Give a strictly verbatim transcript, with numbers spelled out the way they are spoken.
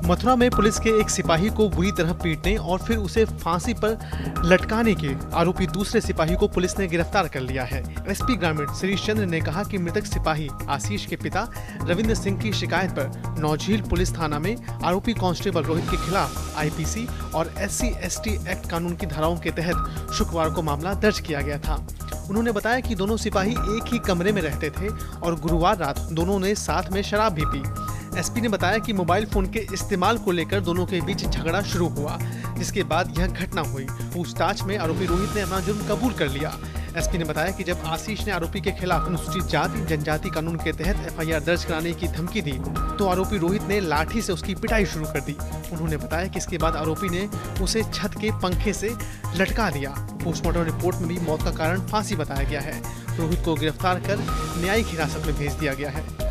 मथुरा में पुलिस के एक सिपाही को बुरी तरह पीटने और फिर उसे फांसी पर लटकाने के आरोपी दूसरे सिपाही को पुलिस ने गिरफ्तार कर लिया है। एसपी ग्रामीण श्रीश चंद्र ने कहा कि मृतक सिपाही आशीष के पिता रविंद्र सिंह की शिकायत पर नौझील पुलिस थाना में आरोपी कांस्टेबल रोहित के खिलाफ आईपीसी और एससी एसटी एक्ट कानून की धाराओं के तहत शुक्रवार को मामला दर्ज किया गया था। उन्होंने बताया कि दोनों सिपाही एक ही कमरे में रहते थे और गुरुवार रात दोनों ने साथ में शराब भी पी। एसपी ने बताया कि मोबाइल फोन के इस्तेमाल को लेकर दोनों के बीच झगड़ा शुरू हुआ, जिसके बाद यह घटना हुई। पूछताछ में आरोपी रोहित ने अपना जुर्म कबूल कर लिया। एसपी ने बताया कि जब आशीष ने आरोपी के खिलाफ अनुसूचित जाति जनजाति कानून के तहत एफआईआर दर्ज कराने की धमकी दी तो आरोपी रोहित ने लाठी से उसकी पिटाई शुरू कर दी। उन्होंने बताया कि इसके बाद आरोपी ने उसे छत के पंखे से लटका दिया। पोस्टमार्टम रिपोर्ट में भी मौत का कारण फांसी बताया गया है। रोहित को गिरफ्तार कर न्यायिक हिरासत में भेज दिया गया है।